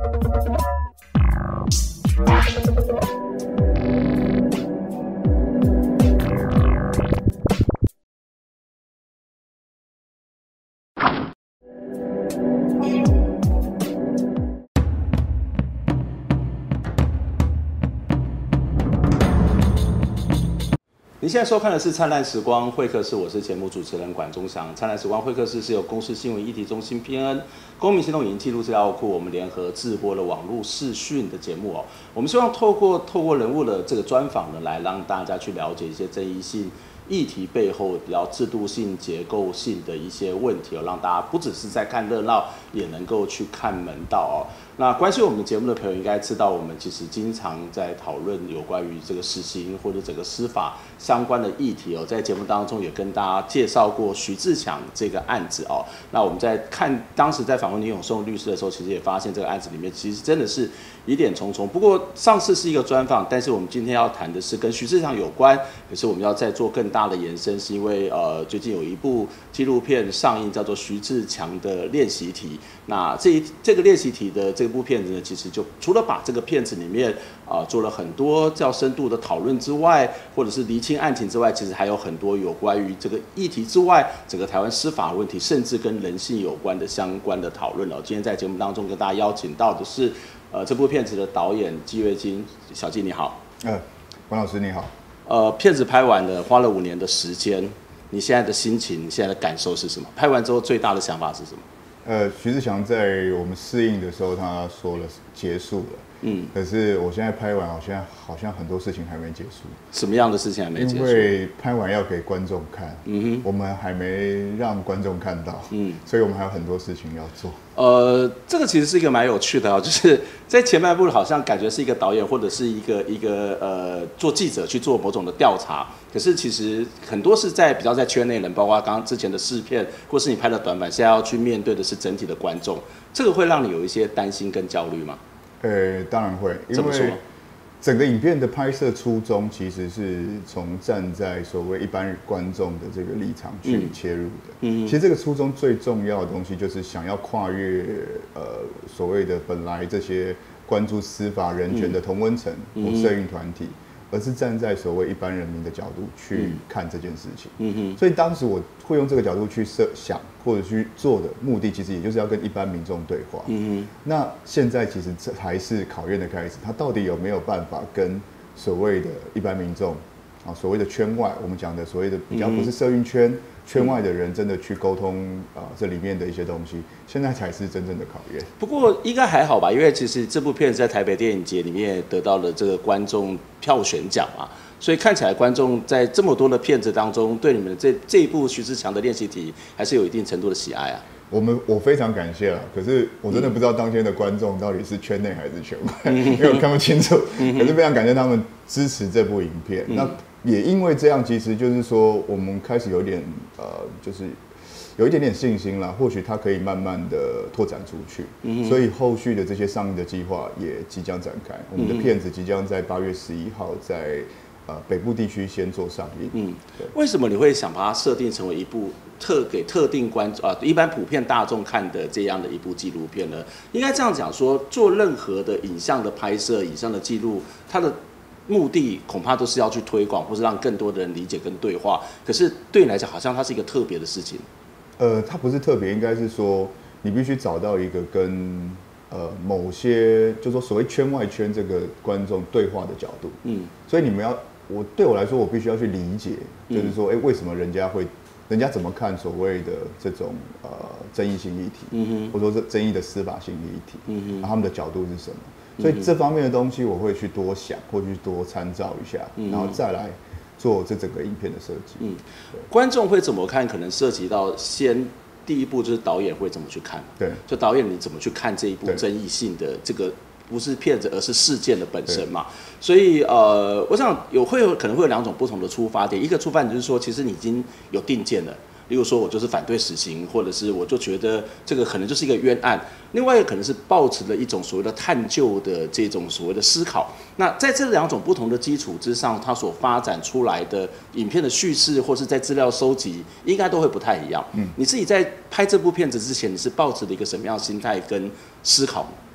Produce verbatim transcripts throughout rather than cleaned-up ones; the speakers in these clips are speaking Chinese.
您现在收看的是《灿烂时光会客室》，我是节目主持人管中祥。《灿烂时光会客室》是由公视新闻议题中心 P N N 公民行动影音记录资料库我们联合制播的网络视讯的节目哦。我们希望透过透过人物的这个专访呢，来让大家去了解一些争议性议题背后比较制度性、结构性的一些问题哦，让大家不只是在看热闹，也能够去看门道哦。那关心我们节目的朋友应该知道，我们其实经常在讨论有关于这个实行或者整个司法相关的议题哦，在节目当中也跟大家介绍过徐自强这个案子哦。那我们在看当时在访问林永松律师的时候，其实也发现这个案子里面其实真的是疑点重重。不过上次是一个专访，但是我们今天要谈的是跟徐自强有关，可是我们要再做更大的延伸，是因为呃最近有一部纪录片上映，叫做徐自强的练习题。那这一这个练习题的这部片子呢，其实就除了把这个片子里面啊、呃、做了很多较深度的讨论之外，或者是厘清案情之外，其实还有很多有关于这个议题之外，整个台湾司法问题，甚至跟人性有关的相关的讨论哦。今天在节目当中跟大家邀请到的是呃这部片子的导演季月金，小季你好。 呃，管老师你好。 呃，片子拍完了，花了五年的时间，你现在的心情，你现在的感受是什么？拍完之后最大的想法是什么？ 呃，徐自强在我们试映的时候，他说了结束了。嗯，可是我现在拍完，好像好像很多事情还没结束。 什么样的事情还没结束？ 因为拍完要给观众看，嗯哼，我们还没让观众看到，嗯，所以我们还有很多事情要做。 呃，这个其实是一个蛮有趣的哦，就是在前半部好像感觉是一个导演或者是一个一个呃做记者去做某种的调查，可是其实很多是在比较在圈内人，包括刚刚之前的试片，或是你拍的短板，现在要去面对的是整体的观众，这个会让你有一些担心跟焦虑吗？ 呃，当然会，因为整个影片的拍摄初衷其实是从站在所谓一般观众的这个立场去切入的。嗯，其实这个初衷最重要的东西就是想要跨越呃所谓的本来这些关注司法人权的同温层或社运团体。而是站在所谓一般人民的角度去看这件事情，嗯哼，所以当时我会用这个角度去设想或者去做的目的，其实也就是要跟一般民众对话，嗯哼。那现在其实这还是考验的开始，他到底有没有办法跟所谓的一般民众啊，所谓的圈外，我们讲的所谓的比较不是社运圈。圈外的人真的去沟通啊、呃，这里面的一些东西，现在才是真正的考验。 不过应该还好吧，因为其实这部片子在台北电影节里面得到了这个观众票选奖嘛，所以看起来观众在这么多的片子当中，对你们这这一部徐自强的练习题还是有一定程度的喜爱啊。 我们我非常感谢啦，可是我真的不知道当天的观众到底是圈内还是圈外，因为我看不清楚。可是非常感谢他们支持这部影片。那也因为这样，其实就是说，我们开始有点呃，就是有一点点信心啦。或许它可以慢慢的拓展出去，嗯、所以后续的这些上映的计划也即将展开。我们的片子即将在八月十一号在呃北部地区先做上映。嗯， 对。为什么你会想把它设定成为一部特给特定观众啊、呃，一般普遍大众看的这样的一部纪录片呢？应该这样讲说，做任何的影像的拍摄、影像的记录，它的目的恐怕都是要去推广，或是让更多的人理解跟对话。可是对你来讲，好像它是一个特别的事情。 呃，它不是特别，应该是说你必须找到一个跟呃某些，就说所谓圈外圈这个观众对话的角度。嗯，所以你们要，我对我来说，我必须要去理解，就是说，哎、欸，为什么人家会，人家怎么看所谓的这种呃争议性议题，嗯哼，或者说这争议的司法性议题，嗯哼，然后他们的角度是什么？所以这方面的东西我会去多想，或去多参照一下，然后再来做这整个影片的设计。嗯， 观众会怎么看？可能涉及到先第一步就是导演会怎么去看。 对， 就导演你怎么去看这一部争议性的这个不是片子，而是事件的本身嘛。所以呃，我想有会有可能会有两种不同的出发点。一个出发点就是说，其实你已经有定见了。例如说，我就是反对死刑，或者是我就觉得这个可能就是一个冤案。另外一个可能是抱持了一种所谓的探究的这种所谓的思考。那在这两种不同的基础之上，它所发展出来的影片的叙事，或是在资料收集，应该都会不太一样。嗯，你自己在拍这部片子之前，你是抱持的一个什么样的心态跟思考呢？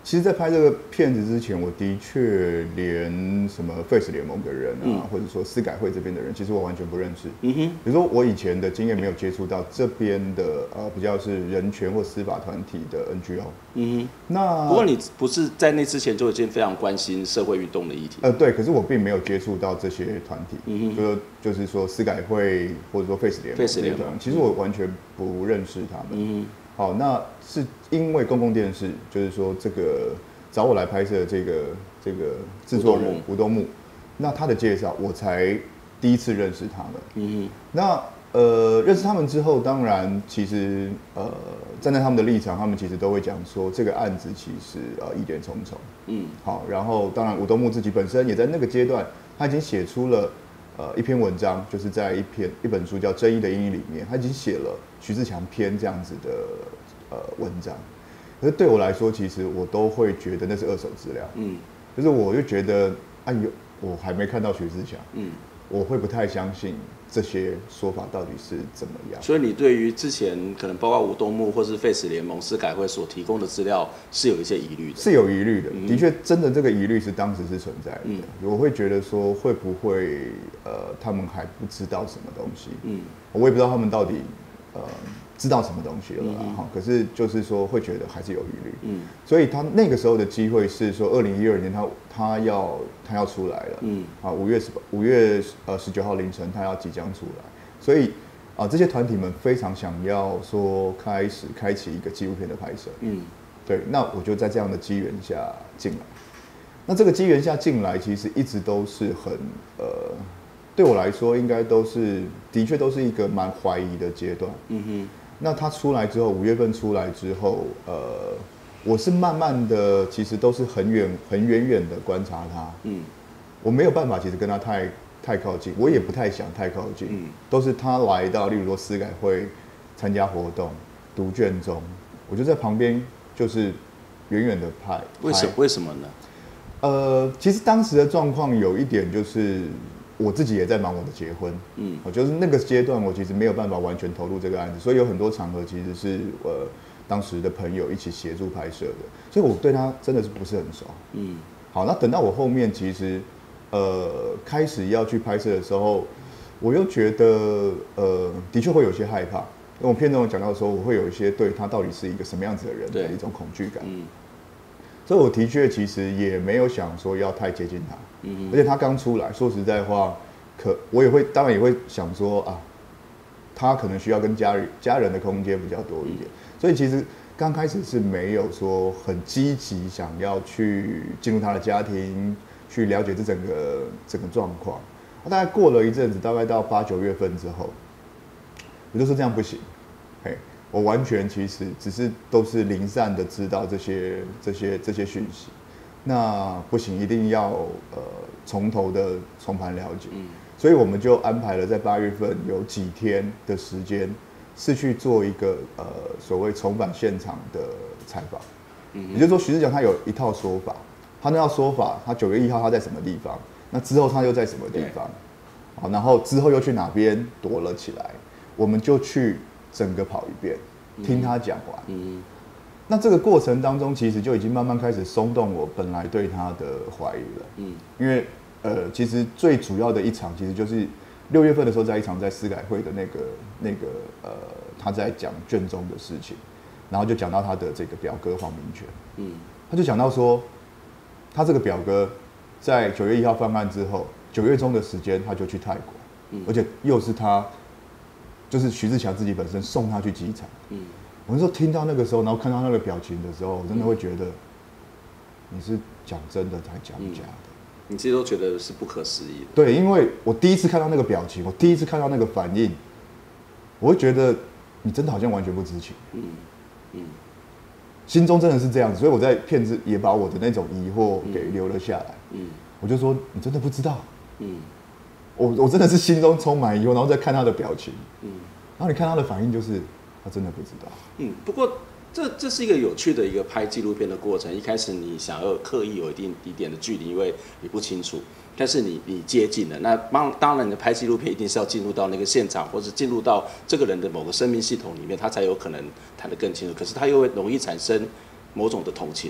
其实，在拍这个片子之前，我的确连什么 Face 联盟的人啊，嗯、或者说司改会这边的人，其实我完全不认识。嗯哼，比如说我以前的经验没有接触到这边的呃比较是人权或司法团体的 N G O。嗯哼，那不过你不是在那之前就已经非常关心社会运动的议题？ 呃，对，可是我并没有接触到这些团体。嗯哼，就就是说司改会或者说 Face 联盟 ，Face 联盟， 其实我完全不认识他们。嗯好，那是因为公共电视，就是说这个找我来拍摄这个这个制作人吴东木，那他的介绍，我才第一次认识他们。嗯那呃认识他们之后，当然其实呃站在他们的立场，他们其实都会讲说这个案子其实呃疑点重重。嗯，好，然后当然吴东木自己本身也在那个阶段，他已经写出了呃一篇文章，就是在一篇一本书叫《争议的阴影》里面，他已经写了徐自强篇这样子的呃文章，可是对我来说，其实我都会觉得那是二手资料。嗯，就是我就觉得，哎呦，我还没看到徐自强，嗯，我会不太相信这些说法到底是怎么样。 所以你对于之前可能包括吴东木或是 Face 联盟、司改会所提供的资料是有一些疑虑的， 是有疑虑的。嗯、的确，真的这个疑虑是当时是存在的。嗯、我会觉得说，会不会呃，他们还不知道什么东西？嗯，我也不知道他们到底呃。知道什么东西了啦，哈、嗯，可是就是说会觉得还是有疑虑，嗯，所以他那个时候的机会是说，二零一二年他他要他要出来了，嗯，啊，五月十五月呃十九号凌晨他要即将出来，所以啊这些团体们非常想要说开始开启一个纪录片的拍摄，嗯，对，那我就在这样的机缘下进来，那这个机缘下进来其实一直都是很呃。对我来说，应该都是的确都是一个蛮怀疑的阶段。嗯哼。那他出来之后，五月份出来之后，呃，我是慢慢的，其实都是很远、很远远的观察他。嗯。我没有办法，其实跟他太太靠近，我也不太想太靠近。嗯。都是他来到，例如说司改会参加活动、读卷中，我就在旁边，就是远远的拍。 为什为什么呢？ 呃，其实当时的状况有一点就是。我自己也在忙我的结婚，嗯，我就是那个阶段，我其实没有办法完全投入这个案子，所以有很多场合其实是呃当时的朋友一起协助拍摄的，所以我对他真的是不是很熟，嗯，好，那等到我后面其实呃开始要去拍摄的时候，我又觉得呃的确会有些害怕，因为我片中有讲到说，我会有一些对他到底是一个什么样子的人的一种恐惧感，嗯。所以我的确其实也没有想说要太接近他，嗯，而且他刚出来，说实在话，可我也会当然也会想说啊，他可能需要跟家人家人的空间比较多一点，所以其实刚开始是没有说很积极想要去进入他的家庭，去了解这整个整个状况。大概过了一阵子，大概到八九月份之后，我就说这样不行，嘿。我完全其实只是都是零散的知道这些这些这些讯息，那不行，一定要呃从头的重盘了解。嗯，所以我们就安排了在八月份有几天的时间，是去做一个呃所谓重返现场的采访。嗯，也就是说徐自强他有一套说法，他那套说法，他九月一号他在什么地方，那之后他又在什么地方，好，然后之后又去哪边躲了起来，我们就去。整个跑一遍，听他讲完。嗯，那这个过程当中，其实就已经慢慢开始松动我本来对他的怀疑了。嗯，因为呃，其实最主要的一场，其实就是六月份的时候，在一场在司改会的那个那个呃，他在讲卷宗的事情，然后就讲到他的这个表哥黄明权。嗯，他就讲到说，他这个表哥在九月一号犯案之后，九月中的时间他就去泰国，嗯，而且又是他。就是徐自强自己本身送他去机场，嗯，我那时候听到那个时候，然后看到那个表情的时候，我真的会觉得，你是讲真的还讲假的？ 你自己都觉得是不可思议的。 对，因为我第一次看到那个表情，我第一次看到那个反应，我会觉得你真的好像完全不知情，嗯嗯，心中真的是这样子，所以我在片子也把我的那种疑惑给留了下来，嗯，我就说你真的不知道，嗯。我我真的是心中充满疑惑，然后再看他的表情，嗯，然后你看他的反应，就是他真的不知道， 嗯。不过这这是一个有趣的一个拍纪录片的过程。一开始你想要刻意有一定一点的距离，因为你不清楚，但是你你接近了。那当当然，你的拍纪录片一定是要进入到那个现场，或者进入到这个人的某个生命系统里面，他才有可能谈得更清楚。可是他又会容易产生某种的同情。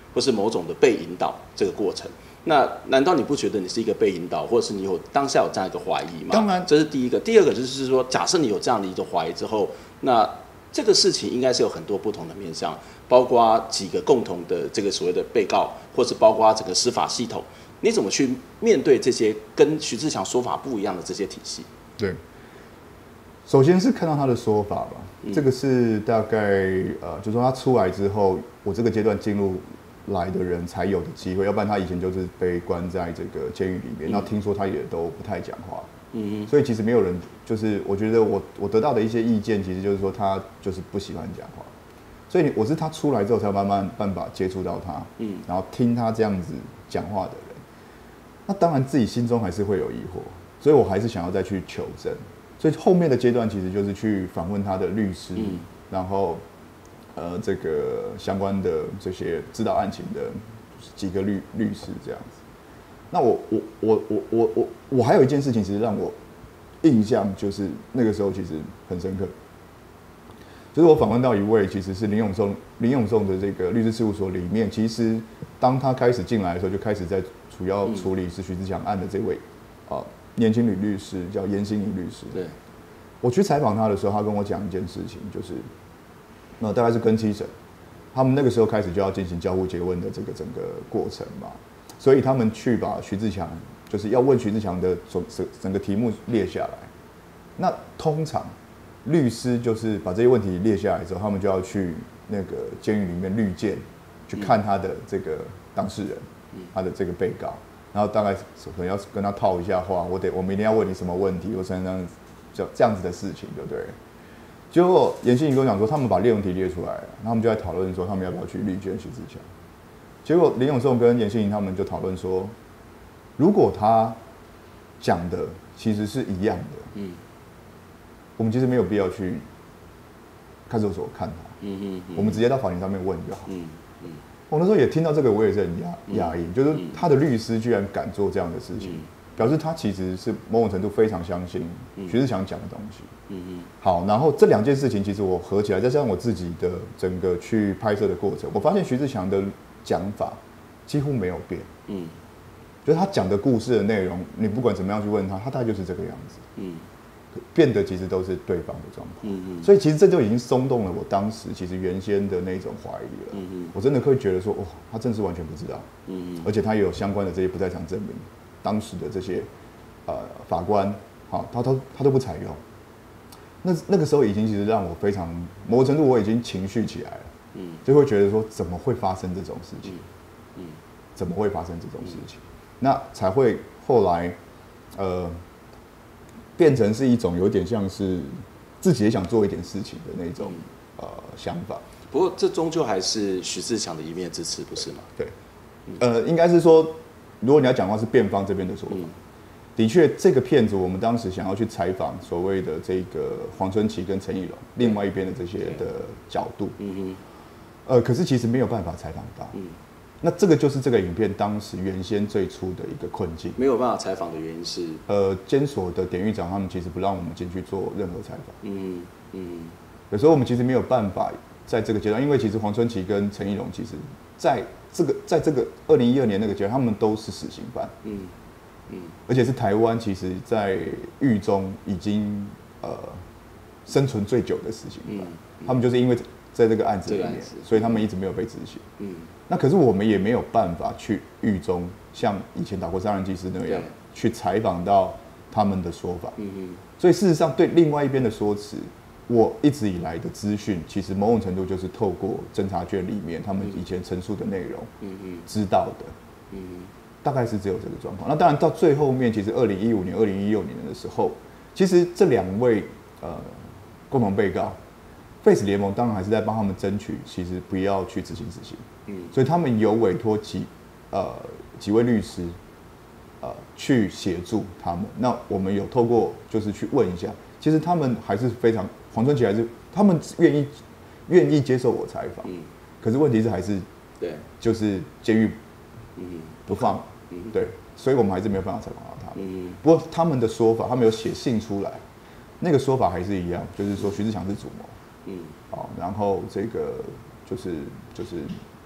或是某种的被引导这个过程。那难道你不觉得你是一个被引导，或者是你有当下有这样一个怀疑吗？ 当然， 这是第一个。第二个就是说，假设你有这样的一个怀疑之后，那这个事情应该是有很多不同的面向，包括几个共同的这个所谓的被告，或是包括整个司法系统，你怎么去面对这些跟徐自强说法不一样的这些体系？ 对，首先是看到他的说法吧，嗯、这个是大概呃，就说他出来之后，我这个阶段进入来的人才有的机会，要不然他以前就是被关在这个监狱里面，那、嗯、听说他也都不太讲话，嗯，所以其实没有人，就是我觉得我我得到的一些意见，其实就是说他就是不喜欢讲话，所以我是他出来之后才慢慢办法接触到他，嗯，然后听他这样子讲话的人，那当然自己心中还是会有疑惑，所以我还是想要再去求证，所以后面的阶段其实就是去访问他的律师，嗯、然后。呃，这个相关的这些知道案情的几个律律师这样子，那我我我我我我我还有一件事情，其实让我印象就是那个时候其实很深刻，就是我访问到一位其实是林永仲林永仲的这个律师事务所里面，其实当他开始进来的时候，就开始在主要处理是徐自强案的这位啊、呃、年轻女律师叫严欣怡律师。对，我去采访他的时候，他跟我讲一件事情，就是。那大概是跟七审，他们那个时候开始就要进行交互诘问的这个整个过程嘛，所以他们去把徐自强就是要问徐自强的整整个题目列下来。那通常律师就是把这些问题列下来之后，他们就要去那个监狱里面律见，去看他的这个当事人，他的这个被告，然后大概可能要跟他套一下话，我得我明天要问你什么问题，我才能这这样子的事情，对不对？结果严欣怡跟我讲说，他们把列问题列出来了，他们就在讨论说，他们要不要去律见徐自强。结果林永仲跟严欣怡他们就讨论说，如果他讲的其实是一样的，嗯，我们其实没有必要去看守所看他，嗯嗯，我们直接到法庭上面问就好。嗯嗯，我那时候也听到这个，我也是很压压抑，就是他的律师居然敢做这样的事情。表示他其实是某种程度非常相信徐自强讲的东西。嗯嗯。好，然后这两件事情其实我合起来，再加上我自己的整个去拍摄的过程，我发现徐自强的讲法几乎没有变。嗯。就是他讲的故事的内容，你不管怎么样去问他，他大概就是这个样子。嗯。变的其实都是对方的状况。嗯嗯。所以其实这就已经松动了我当时其实原先的那种怀疑了。嗯嗯。我真的会觉得说，哇，他真是完全不知道。嗯嗯。而且他也有相关的这些不在场证明。当时的这些呃法官，好，他都他都不采用。那那个时候已经其实让我非常某种程度我已经情绪起来了，嗯，就会觉得说怎么会发生这种事情，嗯，怎么会发生这种事情？那才会后来呃变成是一种有点像是自己也想做一点事情的那种呃想法。 不过这终究还是徐自强的一面之词，不是吗？ 对，呃，应该是说。如果你要讲的话，是辩方这边的说法。嗯、的确，这个片子我们当时想要去采访所谓的这个黄春琪跟陈义龙另外一边的这些的角度，嗯嗯，呃，可是其实没有办法采访到。嗯，那这个就是这个影片当时原先最初的一个困境。 没有办法采访的原因是， 呃，监所的典狱长他们其实不让我们进去做任何采访。嗯嗯，有时候我们其实没有办法在这个阶段，因为其实黄春琪跟陈义龙其实在。这个在这个二零一二年那个阶段，他们都是死刑犯，嗯嗯，而且是台湾其实在狱中已经呃生存最久的死刑犯，嗯嗯、他们就是因为在这个案子里面，所以他们一直没有被执行。嗯，那可是我们也没有办法去狱中像以前打过杀人技师那样去采访到他们的说法。嗯嗯，所以事实上对另外一边的说辞。我一直以来的资讯，其实某种程度就是透过侦查卷里面他们以前陈述的内容，嗯嗯，知道的，嗯，大概是只有这个状况。那当然到最后面，其实二零一五年、二零一六年的时候，其实这两位呃共同被告 ，Face 联盟当然还是在帮他们争取，其实不要去执行死刑，嗯，所以他们有委托几呃几位律师，呃去协助他们。那我们有透过就是去问一下，其实他们还是非常。黄春琪还是他们愿意愿意接受我采访，嗯，可是问题是还是对，就是监狱嗯不放，嗯对，所以我们还是没有办法采访到他们。嗯，不过他们的说法，他们有写信出来，那个说法还是一样，就是说徐自强是主谋，嗯，好，然后这个就是就是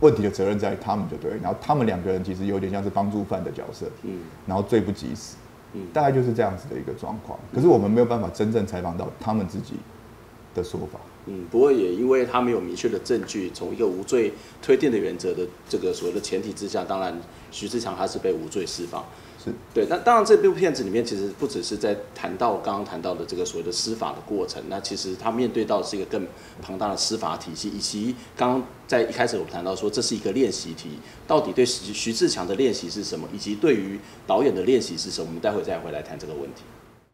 问题的责任在他们就对，然后他们两个人其实有点像是帮助犯的角色，嗯，然后罪不及时，嗯，大概就是这样子的一个状况。可是我们没有办法真正采访到他们自己的说法。 嗯，不过也因为他没有明确的证据，从一个无罪推定的原则的这个所谓的前提之下，当然徐自强他是被无罪释放。 是对，但当然这部片子里面其实不只是在谈到刚刚谈到的这个所谓的司法的过程，那其实他面对到的是一个更庞大的司法体系，以及刚刚在一开始我们谈到说这是一个练习题，到底对徐徐自强的练习是什么，以及对于导演的练习是什么，我们待会再回来谈这个问题。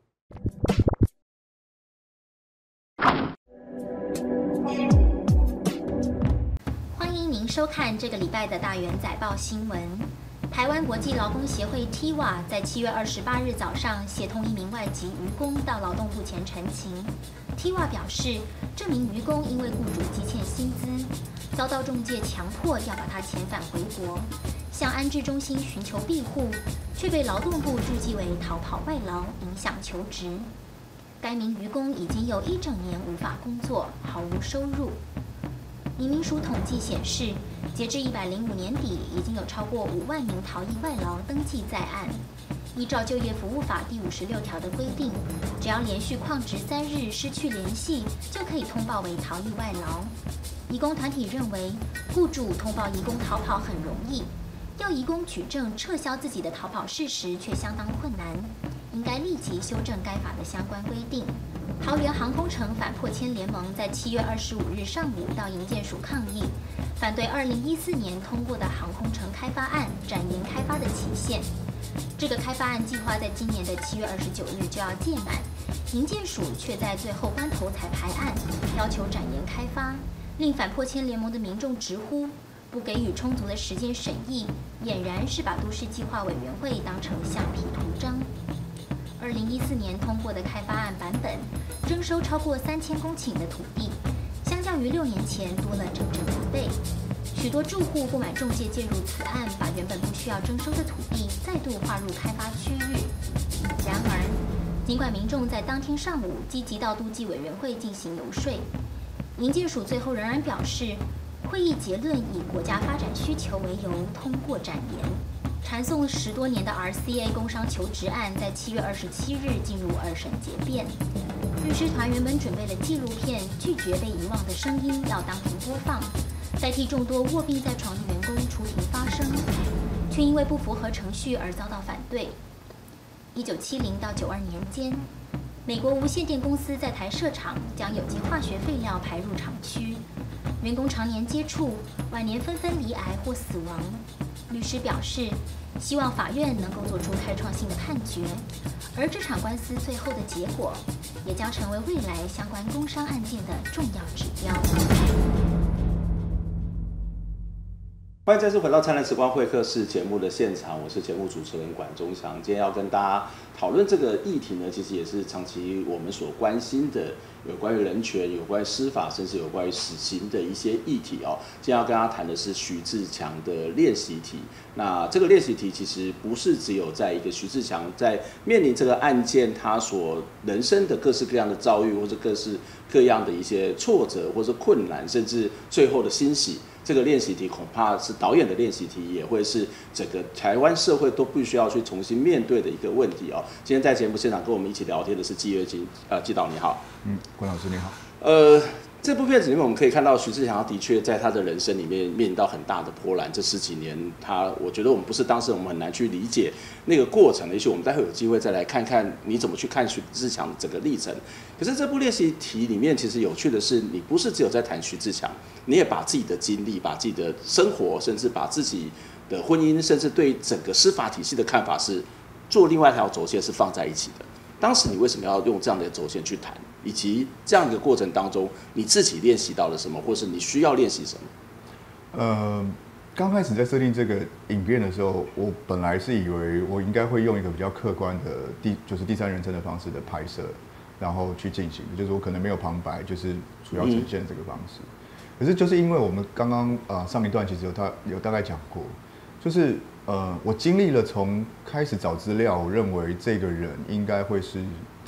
欢迎您收看这个礼拜的大元载报新闻。台湾国际劳工协会 T W A 在七月二十八日早上协同一名外籍渔工到劳动部前陈情。T W A 表示，这名渔工因为雇主积欠薪资，遭到仲介强迫要把他遣返回国，向安置中心寻求庇护，却被劳动部注记为逃跑外劳，影响求职。该名渔工已经有一整年无法工作，毫无收入。移民署统计显示，截至一百零五年底，已经有超过五万名逃逸外劳登记在案。依照就业服务法第五十六条的规定，只要连续旷职三日失去联系，就可以通报为逃逸外劳。移工团体认为，雇主通报移工逃跑很容易，要移工举证撤销自己的逃跑事实却相当困难，应该立即修正该法的相关规定。桃园航空城反迫迁联盟在七月二十五日上午到营建署抗议，反对二零一四年通过的航空城开发案展延开发的期限。这个开发案计划在今年的七月二十九日就要届满，营建署却在最后关头才排案，要求展延开发，令反迫迁联盟的民众直呼，不给予充足的时间审议，俨然是把都市计划委员会当成橡皮图章。二零一四年通过的开发案版本，征收超过三千公顷的土地，相较于六年前多了整整一倍。许多住户不满仲介介入此案，把原本不需要征收的土地再度划入开发区域。然而，尽管民众在当天上午积极到都计委员会进行游说，营建署最后仍然表示，会议结论以国家发展需求为由通过展延。缠讼十多年的 R C A 工商求职案在七月二十七日进入二审结辩。律师团原本准备了纪录片《拒绝被遗忘的声音》要当庭播放，代替众多卧病在床的员工出庭发声，却因为不符合程序而遭到反对。一九七零到九二年间，美国无线电公司在台设厂，将有机化学废料排入厂区，员工常年接触，晚年纷纷罹癌或死亡。律师表示，希望法院能够做出开创性的判决，而这场官司最后的结果，也将成为未来相关工伤案件的重要指标。 欢迎再次回到《灿烂时光会客室》节目的现场，我是节目主持人管中祥。今天要跟大家讨论这个议题呢，其实也是长期我们所关心的，有关于人权、有关于司法，甚至有关于死刑的一些议题哦。今天要跟大家谈的是徐自强的练习题。那这个练习题其实不是只有在一个徐自强在面临这个案件，他所人生的各式各样的遭遇，或者各式各样的一些挫折，或者困难，甚至最后的欣喜。这个练习题恐怕是导演的练习题，也会是整个台湾社会都必须要去重新面对的一个问题哦。今天在节目现场跟我们一起聊天的是季月金，呃，季导你好。 嗯，关老师你好。 呃，这部片子里面我们可以看到徐自强的确在他的人生里面面临到很大的波澜。这十几年他，我觉得我们不是当事人，我们很难去理解那个过程。也许我们待会有机会再来看看你怎么去看徐自强整个历程。可是这部练习题里面，其实有趣的是，你不是只有在谈徐自强，你也把自己的经历、把自己的生活，甚至把自己的婚姻，甚至对整个司法体系的看法是做另外一条轴线是放在一起的。当时你为什么要用这样的轴线去谈，以及这样一个过程当中，你自己练习到了什么，或是你需要练习什么？ 呃，刚开始在设定这个影片的时候，我本来是以为我应该会用一个比较客观的第就是第三人称的方式的拍摄，然后去进行，就是我可能没有旁白，就是主要呈现这个方式。嗯、可是就是因为我们刚刚呃上一段其实有大有大概讲过，就是呃我经历了从开始找资料，我认为这个人应该会是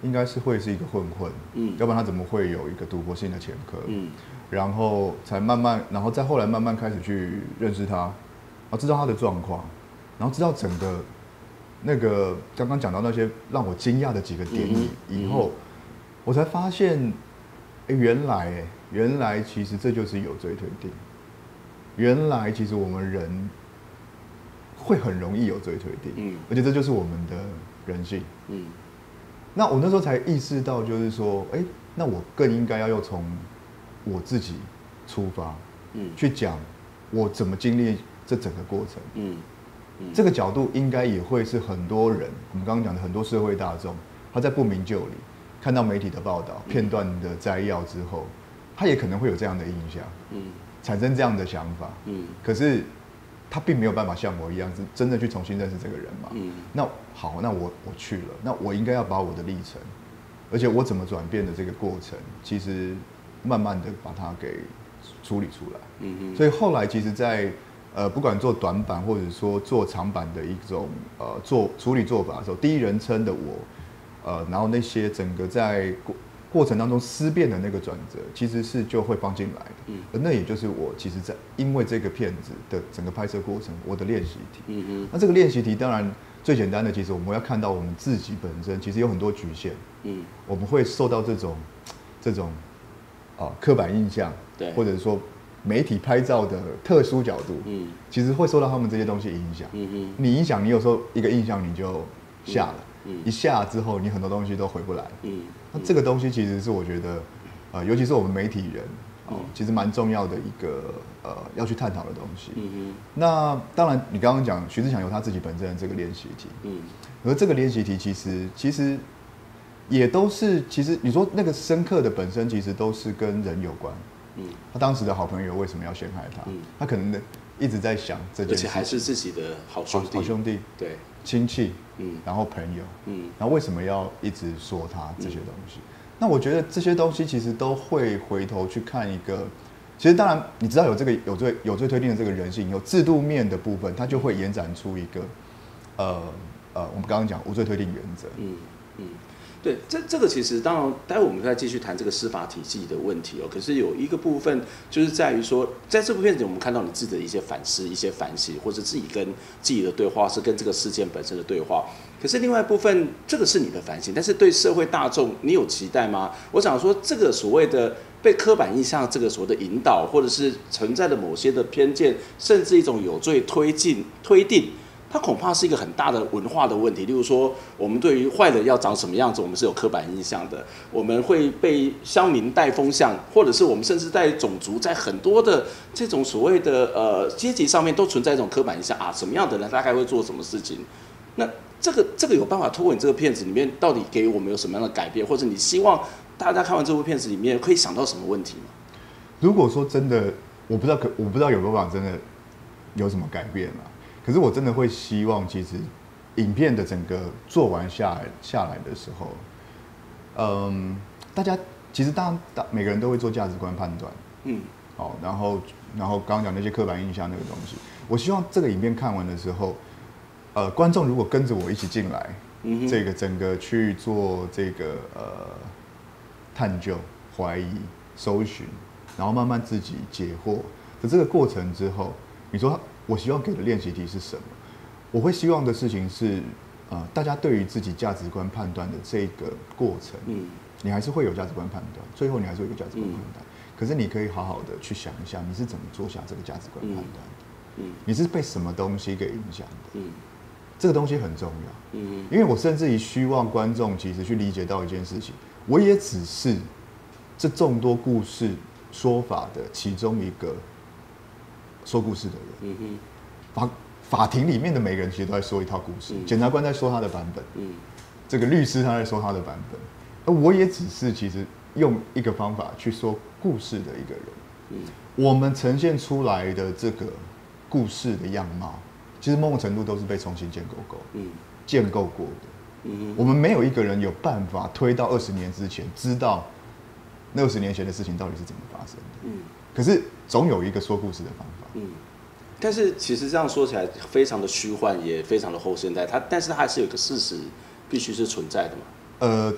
应该是会是一个混混， 嗯， 要不然他怎么会有一个赌博性的前科？ 嗯， 然后才慢慢，然后再后来慢慢开始去认识他，然后知道他的状况，然后知道整个那个刚刚讲到那些让我惊讶的几个点以、嗯、以后，嗯、我才发现，哎，原来哎，原来其实这就是有罪推定，原来其实我们人会很容易有罪推定，嗯，而且这就是我们的人性，嗯。那我那时候才意识到，就是说，哎，那我更应该要用从我自己出发，嗯，去讲我怎么经历这整个过程，嗯，嗯这个角度应该也会是很多人，我们刚刚讲的很多社会大众，他在不明就里看到媒体的报道、片段的摘要之后，他也可能会有这样的印象，嗯，产生这样的想法，嗯，可是他并没有办法像我一样，是真的去重新认识这个人嘛，嗯，那好，那我我去了，那我应该要把我的历程，而且我怎么转变的这个过程，其实慢慢的把它给处理出来。嗯嗯。所以后来其实在，在呃不管做短版或者说做长版的一种呃做处理做法的时候，第一人称的我，呃，然后那些整个在过过程当中思辨的那个转折，其实是就会放进来的。嗯。而那也就是我其实在因为这个片子的整个拍摄过程，我的练习题。嗯嗯。那这个练习题当然最简单的，其实我们要看到我们自己本身其实有很多局限。嗯。我们会受到这种这种。啊，刻板印象，对，或者说媒体拍照的特殊角度，嗯，其实会受到他们这些东西影响。嗯嗯，你影响，你有时候一个印象你就下了，嗯，一下之后你很多东西都回不来。嗯，那这个东西其实是我觉得，呃，尤其是我们媒体人，哦，其实蛮重要的一个呃要去探讨的东西。嗯嗯，那当然，你刚刚讲徐志强有他自己本身的这个练习题，嗯，而这个练习题其实其实。也都是，其实你说那个深刻的本身，其实都是跟人有关。嗯，他当时的好朋友为什么要陷害他？嗯，他可能一直在想这件事， 而且还是自己的好兄弟、 好兄弟， 对， 亲戚，嗯，然后朋友，嗯，然后为什么要一直说他这些东西？嗯、那我觉得这些东西其实都会回头去看一个，其实当然你知道有这个有罪有罪推定的这个人性，有制度面的部分，它就会延展出一个，呃呃，我们刚刚讲无罪推定原则，嗯嗯。对，这这个其实当然，待会我们再继续谈这个司法体系的问题哦。可是有一个部分就是在于说，在这部片子里，我们看到你自己的一些反思、一些反省，或者自己跟自己的对话，是跟这个事件本身的对话。可是另外一部分，这个是你的反省，但是对社会大众，你有期待吗？我想说，这个所谓的被刻板印象，这个所谓的引导，或者是存在的某些的偏见，甚至一种有罪推进推定。它恐怕是一个很大的文化的问题，例如说，我们对于坏人要长什么样子，我们是有刻板印象的。我们会被乡民带风向，或者是我们甚至在种族，在很多的这种所谓的呃阶级上面，都存在一种刻板印象啊，什么样的人大概会做什么事情。那这个这个有办法透过你这个片子里面，到底给我们有什么样的改变，或者你希望大家看完这部片子里面可以想到什么问题吗？ 如果说真的，我不知道可我不知道有没有办法真的有什么改变啊？可是我真的会希望，其实影片的整个做完下来下来的时候，嗯，大家其实当然每个人都会做价值观判断，嗯，好，然后然后刚刚讲那些刻板印象那个东西，我希望这个影片看完的时候，呃，观众如果跟着我一起进来，嗯，这个整个去做这个呃探究、怀疑、搜寻，然后慢慢自己解惑的这个过程之后，你说。我希望给的练习题是什么？我会希望的事情是，呃，大家对于自己价值观判断的这个过程，嗯，你还是会有价值观判断，最后你还是会有价值观判断。嗯、可是你可以好好的去想一下，你是怎么做下这个价值观判断的？嗯，你是被什么东西给影响的？嗯，这个东西很重要。嗯，因为我甚至于希望观众其实去理解到一件事情，我也只是这众多故事说法的其中一个。说故事的人，嗯哼，法法庭里面的每个人其实都在说一套故事，检、嗯、察官在说他的版本，嗯，这个律师他在说他的版本，而我也只是其实用一个方法去说故事的一个人，嗯，我们呈现出来的这个故事的样貌，其实某种程度都是被重新建构过，嗯，建构过的，嗯，我们没有一个人有办法推到二十年之前，知道那二十年前的事情到底是怎么发生的，嗯，可是总有一个说故事的方法。 嗯，但是其实这样说起来非常的虚幻，也非常的后现代。它，但是它还是有一个事实必须是存在的嘛。 呃，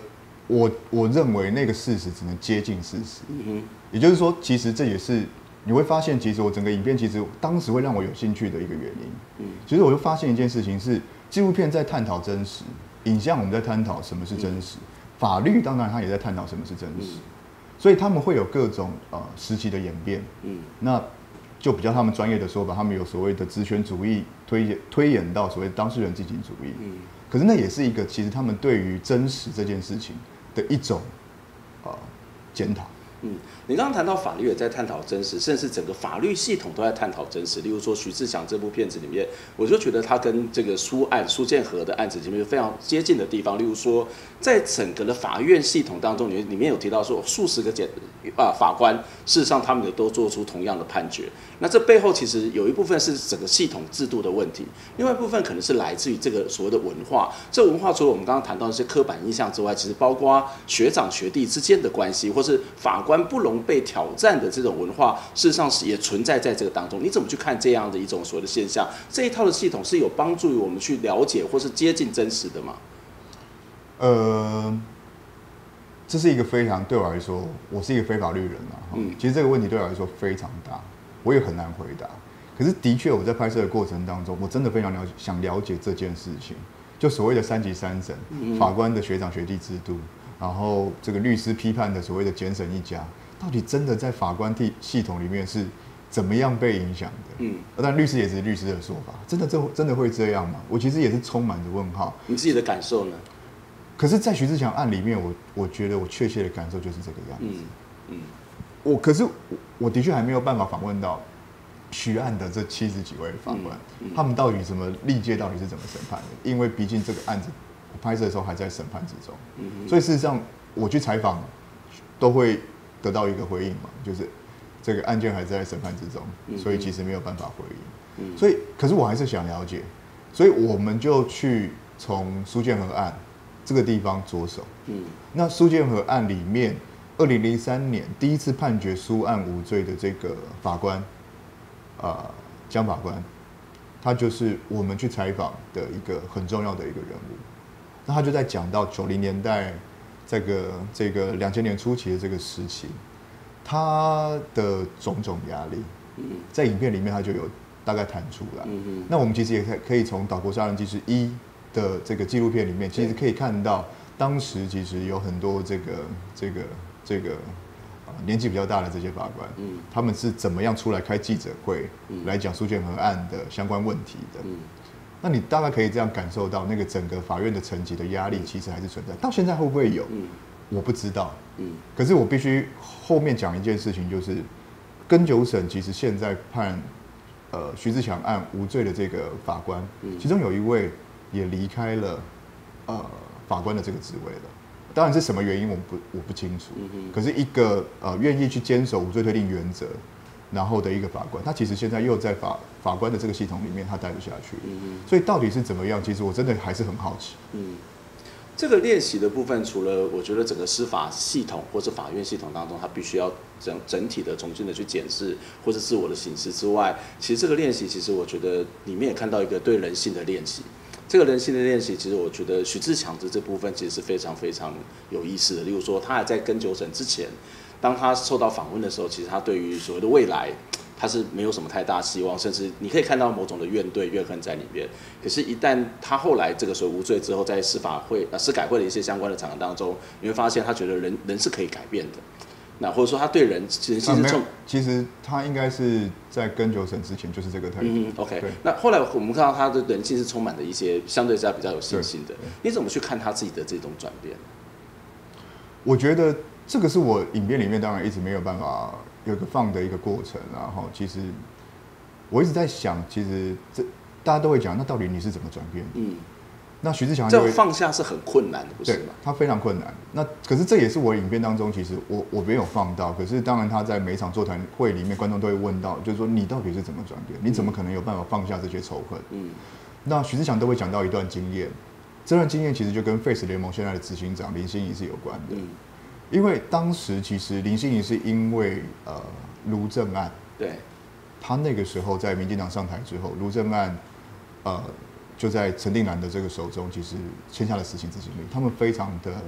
我我认为那个事实只能接近事实。 嗯哼， 也就是说，其实这也是你会发现，其实我整个影片其实当时会让我有兴趣的一个原因。嗯，其实我就发现一件事情是，纪录片在探讨真实，影像我们在探讨什么是真实，嗯、法律当然它也在探讨什么是真实，嗯、所以他们会有各种呃时期的演变。嗯，那就比较他们专业的说法，他们有所谓的职权主义推演推演到所谓当事人进行主义。嗯，可是那也是一个其实他们对于真实这件事情的一种呃检讨。 嗯，你刚刚谈到法律也在探讨真实，甚至整个法律系统都在探讨真实。例如说徐志强这部片子里面，我就觉得他跟这个苏案苏建和的案子里面有非常接近的地方。例如说，在整个的法院系统当中，里面里面有提到说，数十个检啊法官，事实上他们也都做出同样的判决。那这背后其实有一部分是整个系统制度的问题，另外一部分可能是来自于这个所谓的文化。这文化除了我们刚刚谈到的一些刻板印象之外，其实包括学长学弟之间的关系，或是法官不容被挑战的这种文化，事实上是也存在在这个当中。你怎么去看这样的一种所谓的现象？这一套的系统是有帮助于我们去了解或是接近真实的吗？ 呃，这是一个非常对我来说，我是一个非法律人嘛，嗯，其实这个问题对我来说非常大，我也很难回答。可是的确，我在拍摄的过程当中，我真的非常了解，想了解这件事情，就所谓的三级三审，嗯、法官的学长学弟制度。然后这个律师批判的所谓的简审一家，到底真的在法官系统里面是怎么样被影响的？嗯，但律师也是律师的说法，真的真真的会这样吗？我其实也是充满着问号。 你自己的感受呢？ 可是，在徐志强案里面，我我觉得我确切的感受就是这个样子。嗯嗯，我可是我我的确还没有办法访问到徐案的这七十几位法官，嗯嗯、他们到底什么历届到底是怎么审判的？因为毕竟这个案子。拍摄的时候还在审判之中，嗯、所以事实上我去采访都会得到一个回应嘛，就是这个案件还在审判之中，嗯、所以其实没有办法回应。嗯、所以，可是我还是想了解，所以我们就去从苏建和案这个地方着手。嗯、那苏建和案里面，二零零三年第一次判决苏案无罪的这个法官，呃，江法官，他就是我们去采访的一个很重要的一个人物。那他就在讲到九零年代这个这个两千年初期的这个时期，他的种种压力，在影片里面他就有大概谈出来。那我们其实也可以从《岛国杀人纪实一》的这个纪录片里面，其实可以看到，当时其实有很多这个这个这个年纪比较大的这些法官，他们是怎么样出来开记者会来讲苏建和案的相关问题的。那你大概可以这样感受到，那个整个法院的层级的压力其实还是存在。到现在会不会有？嗯、我不知道。嗯、可是我必须后面讲一件事情，就是根九审其实现在判呃徐志强案无罪的这个法官，嗯、其中有一位也离开了呃法官的这个职位了。当然是什么原因我不我不清楚。嗯、可是一个呃愿意去坚守无罪推定原则。然后的一个法官，他其实现在又在法法官的这个系统里面，他待不下去，嗯、所以到底是怎么样？其实我真的还是很好奇。 嗯，这个练习的部分，除了我觉得整个司法系统或是法院系统当中，他必须要整整体的重新的去检视或是自我的省思之外，其实这个练习，其实我觉得里面也看到一个对人性的练习。这个人性的练习，其实我觉得许志强的这部分其实是非常非常有意思的。例如说，他还在跟九审之前。当他受到访问的时候，其实他对于所谓的未来，他是没有什么太大希望，甚至你可以看到某种的怨怼、怨恨在里面。可是，一旦他后来这个所谓无罪之后，在司法会、呃司改会的一些相关的场合当中，你会发现他觉得人人是可以改变的。那或者说他对人人性是重、啊， 其实他应该是在跟九审之前就是这个态度。嗯 ，OK。那后来我们看到他的人性是充满了一些相对是比较有信心的。你怎么去看他自己的这种转变？ 我觉得。这个是我影片里面当然一直没有办法有个放的一个过程，然后其实我一直在想，其实这大家都会讲，那到底你是怎么转变的？嗯，那徐志强这放下是很困难的，不是吗？ 他非常困难。那可是这也是我影片当中，其实我我没有放到，可是当然他在每一场座谈会里面，观众都会问到，就是说你到底是怎么转变？你怎么可能有办法放下这些仇恨？嗯，那徐志强都会讲到一段经验，这段经验其实就跟 Face 联盟现在的执行长林心怡是有关的。嗯。因为当时其实林心怡是因为呃卢正案， 对， 他那个时候在民进党上台之后，卢正案呃就在陈定南的这个手中，其实签下了死刑执行令，他们非常的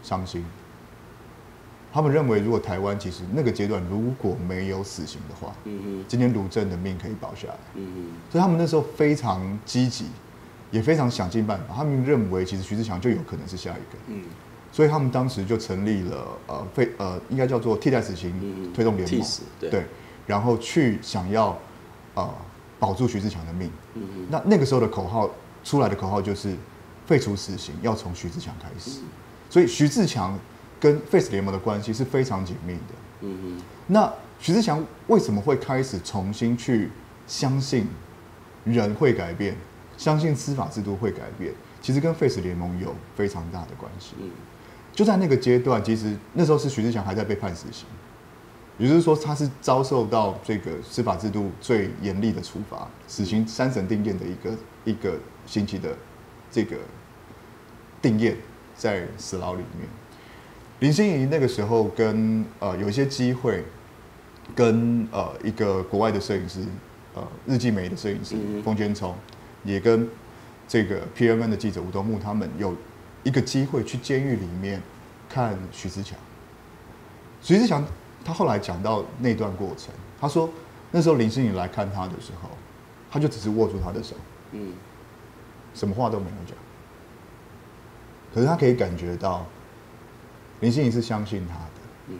伤心。他们认为，如果台湾其实那个阶段如果没有死刑的话，嗯嗯，今天卢正的命可以保下来，嗯嗯，所以他们那时候非常积极，也非常想尽办法。他们认为，其实徐自强就有可能是下一个，嗯，所以他们当时就成立了呃非呃应该叫做替代死刑推动联盟， 对， 对，然后去想要呃保住徐自强的命，嗯嗯，那那个时候的口号出来的口号就是废除死刑要从徐自强开始，所以徐自强跟 Face 联盟的关系是非常紧密的。嗯嗯。那徐自强为什么会开始重新去相信人会改变，相信司法制度会改变？其实跟 Face 联盟有非常大的关系。嗯。就在那个阶段，其实那时候是徐自强还在被判死刑，也就是说他是遭受到这个司法制度最严厉的处罚，死刑三审定谳的一个一个星期的这个定谳在死牢里面。林心怡那个时候跟呃有一些机会，跟呃一个国外的摄影师，呃日记媒的摄影师冯坚聪，也跟这个 P M N 的记者吴东木他们有一个机会去监狱里面看徐自强。徐自强他后来讲到那段过程，他说那时候林心怡来看他的时候，他就只是握住他的手，嗯，什么话都没有讲，可是他可以感觉到。林心怡是相信他的，嗯，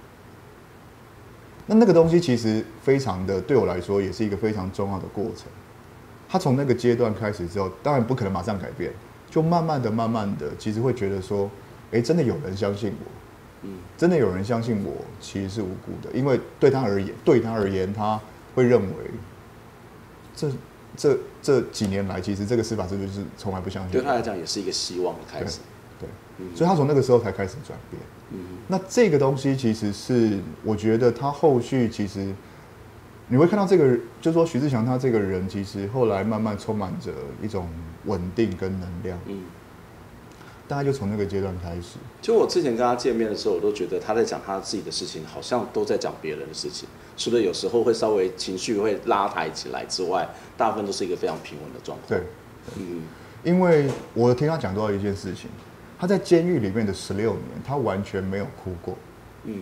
那那个东西其实非常的，对我来说也是一个非常重要的过程。他从那个阶段开始之后，当然不可能马上改变，就慢慢的、慢慢的，其实会觉得说，哎，真的有人相信我，嗯，真的有人相信我其实是无辜的，因为对他而言，对他而言，他会认为这这这几年来，其实这个司法制度就是从来不相信， 对他来讲也是一个希望的开始。 对，所以他从那个时候才开始转变。嗯，那这个东西其实是我觉得他后续其实你会看到这个，就是说徐自强他这个人其实后来慢慢充满着一种稳定跟能量。嗯，大概就从那个阶段开始。 就我之前跟他见面的时候，我都觉得他在讲他自己的事情，好像都在讲别人的事情，除了有时候会稍微情绪会拉抬起来之外，大部分都是一个非常平稳的状况。 对，嗯，因为我听他讲到一件事情。他在监狱里面的十六年，他完全没有哭过。嗯，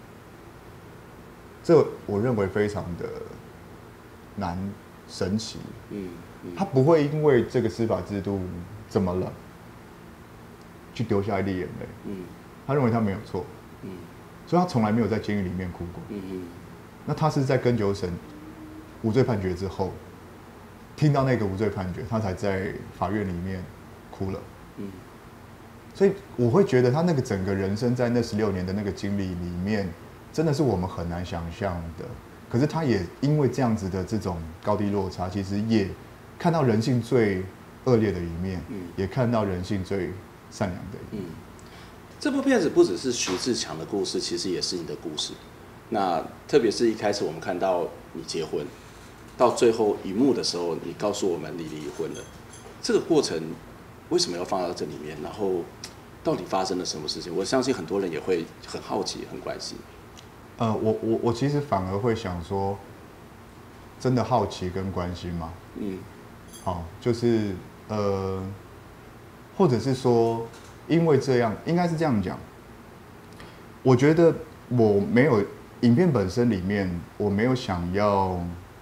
这我认为非常的难神奇。嗯，嗯他不会因为这个司法制度怎么了，去丢下一滴眼泪。嗯，他认为他没有错。嗯，所以他从来没有在监狱里面哭过。嗯嗯，那他是在根九审无罪判决之后，听到那个无罪判决，他才在法院里面哭了。嗯。所以我会觉得他那个整个人生在那十六年的那个经历里面，真的是我们很难想象的。可是他也因为这样子的这种高低落差，其实也看到人性最恶劣的一面，嗯，也看到人性最善良的一面。嗯， 这部片子不只是徐自强的故事，其实也是你的故事。那特别是一开始我们看到你结婚，到最后一幕的时候，你告诉我们你离婚了，这个过程为什么要放到这里面？然后到底发生了什么事情？我相信很多人也会很好奇、很关心。 呃，我我我其实反而会想说，真的好奇跟关心吗？嗯，好，就是呃，或者是说，因为这样，应该是这样讲。我觉得我没有影片本身里面，我没有想要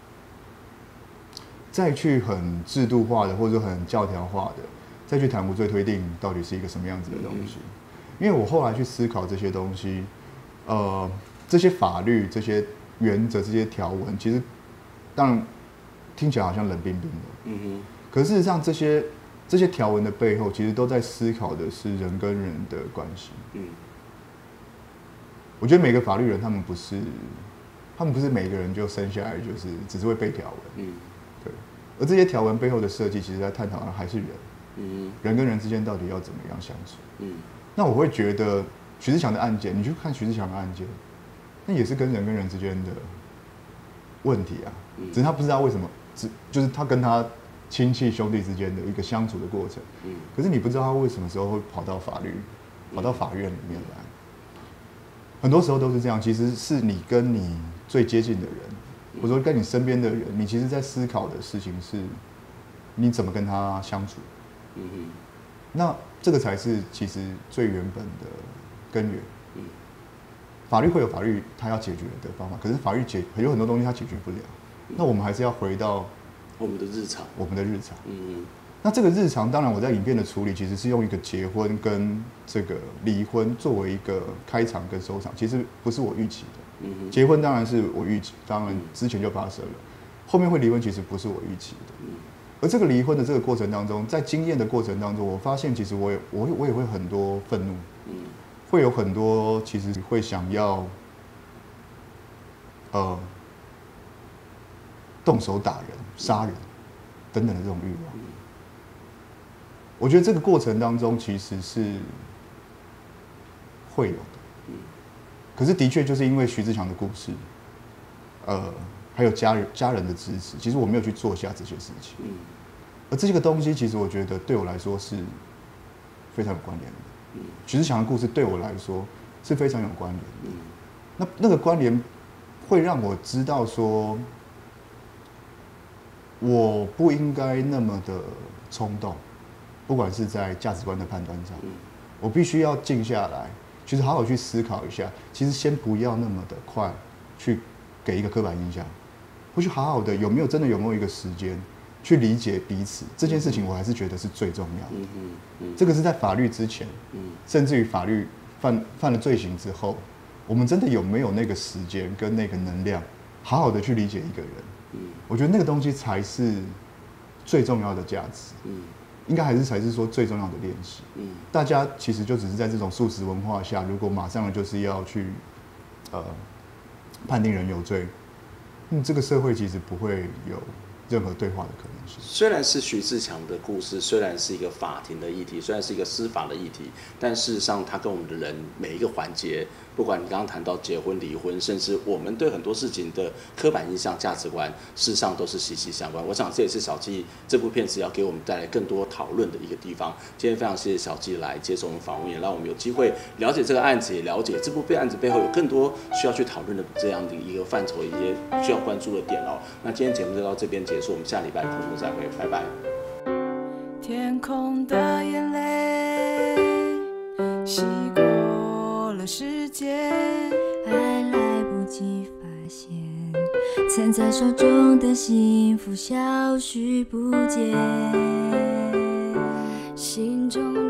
再去很制度化的，或者很教条化的。再去谈无罪推定到底是一个什么样子的东西，因为我后来去思考这些东西，呃，这些法律、这些原则、这些条文，其实当然听起来好像冷冰冰的，嗯哼。可是事实上，这些这些条文的背后，其实都在思考的是人跟人的关系。嗯，我觉得每个法律人，他们不是，他们不是每个人就生下来就是只是会背条文，嗯，对。而这些条文背后的设计，其实在探讨的还是人。嗯，人跟人之间到底要怎么样相处？嗯，那我会觉得徐自强的案件，你去看徐自强的案件，那也是跟人跟人之间的问题啊。嗯，只是他不知道为什么，只就是他跟他亲戚兄弟之间的一个相处的过程。嗯，可是你不知道他为什么时候会跑到法律，跑到法院里面来。很多时候都是这样，其实是你跟你最接近的人，或者说跟你身边的人，你其实在思考的事情是，你怎么跟他相处。嗯哼， 那这个才是其实最原本的根源。嗯，法律会有法律它要解决的方法，可是法律解有很多东西它解决不了。嗯、那我们还是要回到我们的日常， 我们的日常。 嗯， 那这个日常，当然我在影片的处理其实是用一个结婚跟这个离婚作为一个开场跟收场，其实不是我预期的。嗯，结婚当然是我预期，当然之前就发生了，后面会离婚其实不是我预期的。嗯，而这个离婚的这个过程当中，在经验的过程当中，我发现其实我也我我也会很多愤怒，嗯，会有很多其实会想要，呃，动手打人、杀人等等的这种欲望。我觉得这个过程当中其实是会有的，可是的确就是因为徐志强的故事，呃，还有家人家人的支持，其实我没有去做下这些事情。嗯，而这个东西其实我觉得对我来说是非常有关联的。嗯，徐志强的故事对我来说是非常有关联的。嗯，那那个关联会让我知道说，我不应该那么的冲动。不管是在价值观的判断上，嗯、我必须要静下来，其实好好去思考一下。其实先不要那么的快去给一个刻板印象，或许好好的有没有真的有没有一个时间去理解彼此这件事情，我还是觉得是最重要的。嗯嗯嗯、这个是在法律之前，嗯、甚至于法律犯犯了罪行之后，我们真的有没有那个时间跟那个能量，好好的去理解一个人？嗯、我觉得那个东西才是最重要的价值。嗯，应该还是才是说最重要的练习。嗯，大家其实就只是在这种素食文化下，如果马上就是要去，呃，判定人有罪，嗯，这个社会其实不会有任何对话的可能性。 虽然是徐志强的故事，虽然是一个法庭的议题，虽然是一个司法的议题，但事实上它跟我们的人每一个环节，不管你刚刚谈到结婚、离婚，甚至我们对很多事情的刻板印象、价值观，事实上都是息息相关。我想这也是小纪这部片子要给我们带来更多讨论的一个地方。今天非常谢谢小纪来接受我们访问，也让我们有机会了解这个案子，也了解这部案子背后有更多需要去讨论的这样的一个范畴，一些需要关注的点哦。那今天节目就到这边结束，我们下礼拜空中再会，拜拜。 天空的眼泪洗过了世界， 还来不及发现，攥在手中的幸福消失不见，心中